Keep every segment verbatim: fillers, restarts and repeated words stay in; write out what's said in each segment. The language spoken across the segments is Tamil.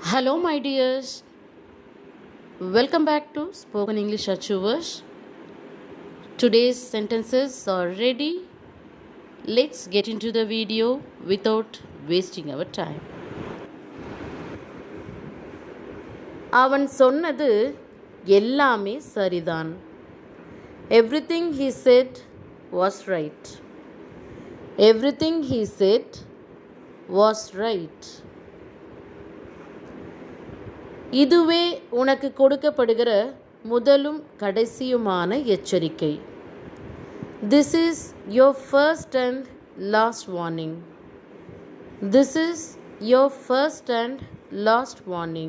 Hello, my dears. Welcome back to Spoken English Achievers. Today's sentences are ready. Let's get into the video without wasting our time. அவன் சொன்னது எல்லாமே சரிதான். Everything he said was right. Everything he said was right. இதுவே உனக்கு கொடுக்கப்படுகிற முதலும் கடைசியுமான எச்சரிக்கை. This is your first and last warning. This is your first and last warning.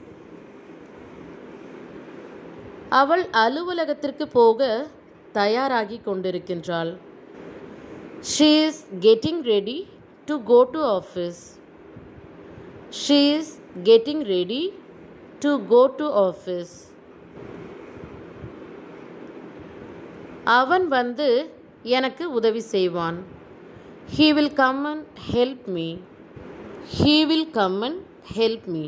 அவள் அலுவலகத்திற்கு போக தயாராகி கொண்டிருக்கின்றாள். She is getting ready to go to office. She is getting ready to go to office. அவன் வந்து எனக்கு உதவி செய்வான். He will come and help me. He will come and help me.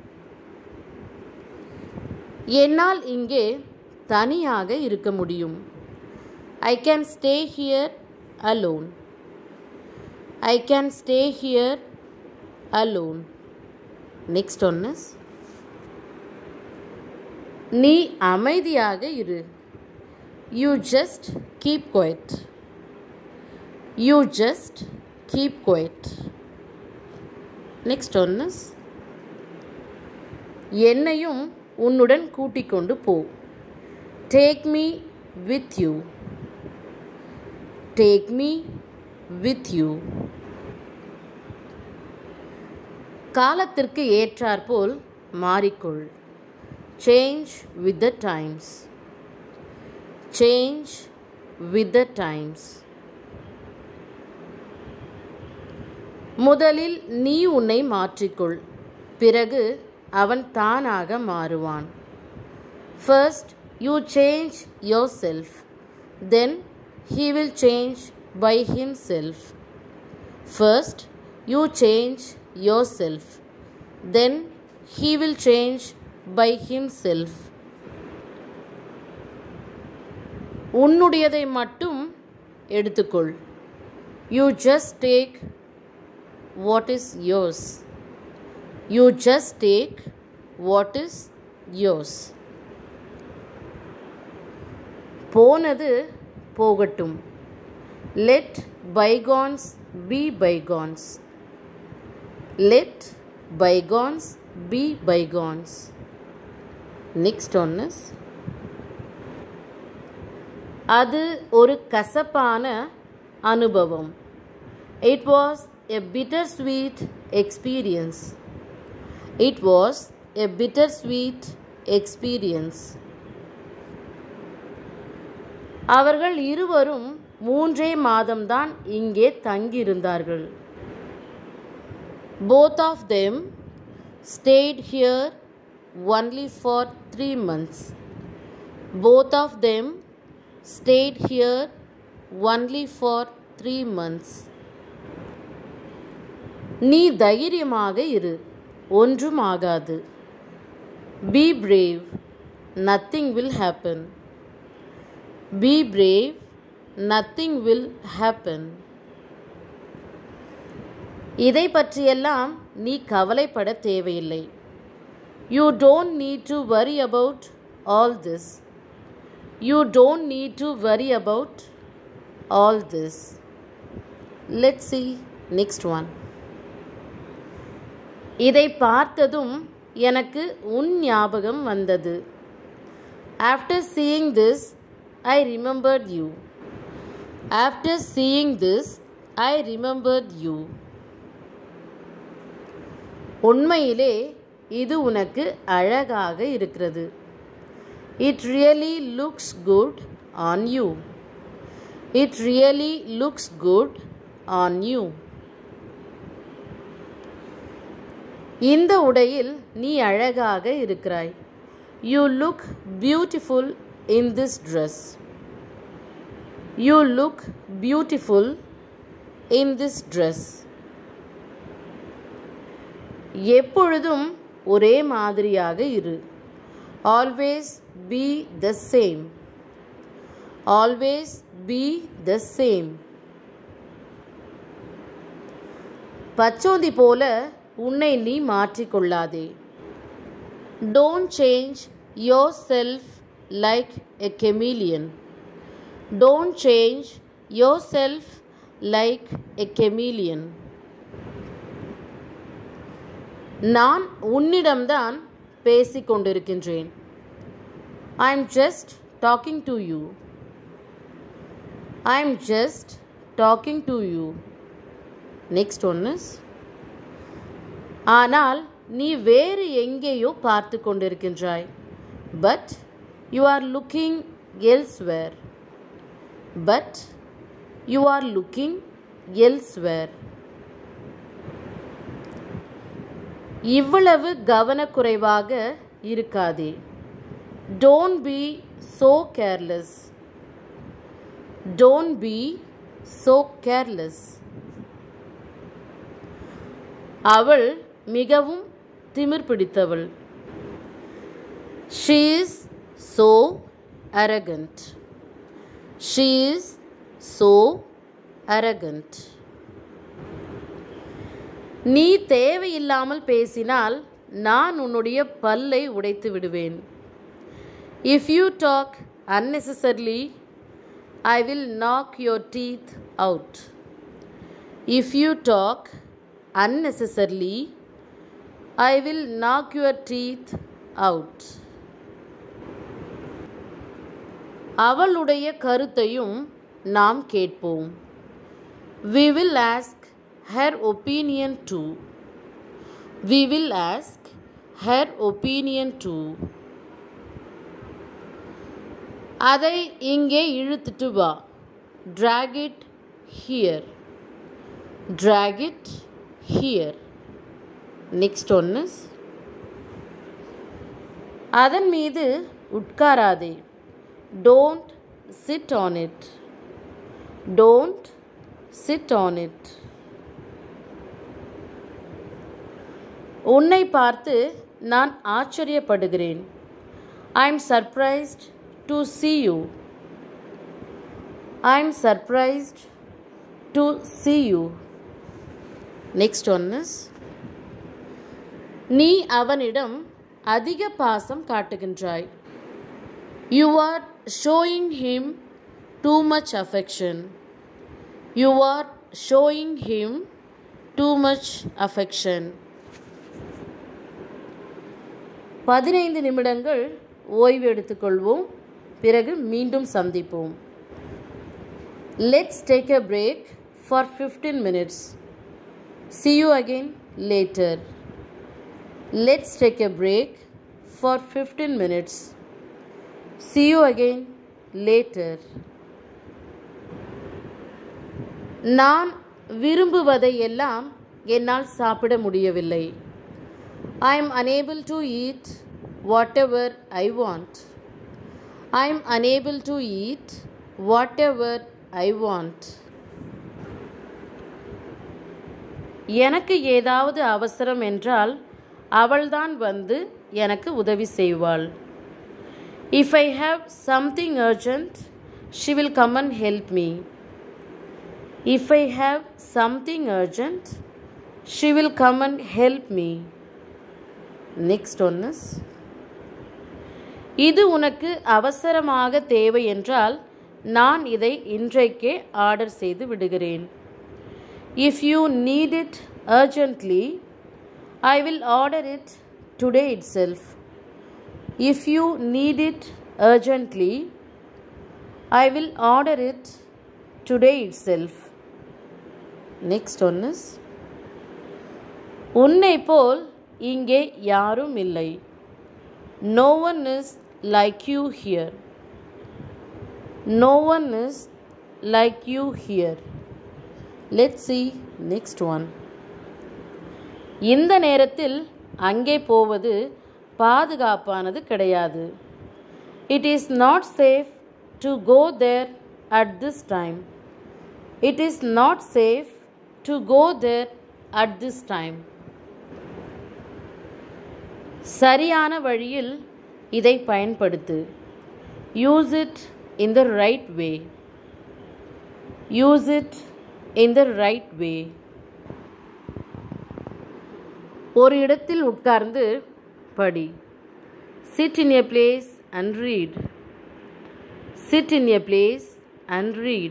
என்னால் இங்கே தனியாக இருக்க முடியும். I can stay here alone. I can stay here alone. Next one is நீ அமைதியாக இரு. You just keep quiet. You just keep quiet. Next one is என்னையும் உன்னுடன் கூட்டிக் கொண்டு போ. Take me with you. Take me with you. காலத்திற்கு ஏற்றாற்போல் மாறிக்கொள். Change with the times. Change with the times. முதலில் நீ உன்னை மாற்றிக்கொள், பிறகு அவன் தானாக மாறுவான். First you change yourself, then he will change by himself. First you change yourself, then he will change by himself. உன்னுடையதை மட்டும் எடுத்துக்கொள். You just take what is yours. You just take what is yours. போனது போகட்டும். Let bygones be bygones. Let bygones be bygones. Next one is அது ஒரு கசப்பான அனுபவம். It was a bittersweet experience. It was a bittersweet experience. அவர்கள் இருவரும் மூன்றே மாதம்தான் இங்கே தங்கியிருந்தார்கள். Both of them stayed here only for three months. Both of them stayed here only for three months. நீ தைரியமாக இரு, ஒன்றும் ஆகாது. Be brave, nothing will happen. Be brave, nothing will happen. இதை பற்றியெல்லாம் நீ கவலைப்பட தேவையில்லை. You don't need to worry about all this. You don't need to worry about all this. Let's see next one. இதை பார்த்ததும் எனக்கு உன் ஞாபகம் வந்தது. After seeing this, I remembered you. After seeing this, I remembered you. உண்மையிலே இது உனக்கு அழகாக இருக்கிறது. It really looks good on you. It really looks good on you. இந்த உடையில் நீ அழகாக இருக்கிறாய். You look beautiful in this dress. You look beautiful in this dress. எப்பொழுதும் ஒரே மாதிரியாக இரு. Always be the same. Always be the same. பச்சோந்தி போல உன்னை நீ மாற்றிக்கொள்ளாதே. Don't change yourself like a chameleon. Don't change yourself like a chameleon. நான் உன்னிடம்தான் பேசிக் கொண்டிருக்கின்றேன். I am just talking to you. I am just talking to you. Next one is, ஆனால் நீ வேறு எங்கேயோ பார்த்து கொண்டிருக்கின்றாய். But you are looking elsewhere. But you are looking elsewhere. இவ்வளவு கவனக்குறைவாக இருக்காதே. Don't be so careless. Don't be so careless. அவள் மிகவும் திமிர் பிடித்தவள். She is so arrogant. She is so arrogant. நீ தேவையில்லாமல் பேசினால் நான் உன்னுடைய பல்லை உடைத்து விடுவேன். If you talk unnecessarily, I will knock your teeth out. If you talk unnecessarily, I will knock your teeth out. அவளுடைய கருத்தையும் நாம் கேட்போம். We will ask her opinion too. We will ask her opinion too. அதை இங்கே இழுத்துட்டு வா. Drag it here. Drag it here. Next one is, அதன் மீது உட்காராதே. Don't sit on it. Don't sit on it. உன்னை பார்த்து நான் ஆச்சரியப்படுகிறேன். I am surprised to see you. I am surprised to see you. Next one is, நீ அவனிடம் அதிக பாசம் காட்டுகின்றாய். You are showing him too much affection. You are showing him too much affection. பதினைந்து நிமிடங்கள் ஓய்வு எடுத்துக்கொள்வோம். பிறகு மீண்டும் சந்திப்போம். Let's take a break for fifteen minutes. See you again later. Let's take a break for fifteen minutes. See you again later. நான் விரும்புவதை எல்லாம் என்னால் சாப்பிட முடியவில்லை. I am unable to eat whatever I want. I am unable to eat whatever I want. எனக்கு ஏதாவது அவசரம் என்றால் அவள்தான் வந்து எனக்கு உதவி செய்வாள். If I have something urgent, she will come and help me. If I have something urgent, she will come and help me. Next one is, இது உனக்கு அவசரமாக தேவை என்றால் நான் இதை இன்றைக்கே ஆர்டர் செய்து விடுகிறேன். If you need it urgently, I will order it today itself. If you need it urgently, I will order it today itself. Next one is, உன்னை போல் இங்கே யாரும் இல்லை. No one is like you here. No one is like you here. Let's see next one. இந்த நேரத்தில் அங்கே போவது பாதுகாப்பானது கிடையாது. It is not safe to go there at this time. It is not safe to go there at this time. சரியான வழியில் இதை பயன்படுத்து. Use it in the right way. Use it in the right way. ஒரு இடத்தில் உட்கார்ந்து படி. Sit in a place and read. Sit in a place and read.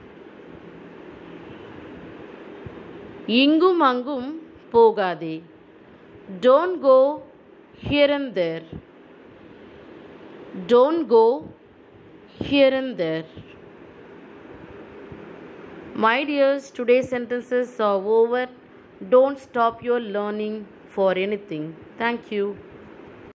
இங்கும் அங்கும் போகாதே. Don't go here and there. Don't go here and there. My dears, today's sentences are over. Don't stop your learning for anything. Thank you.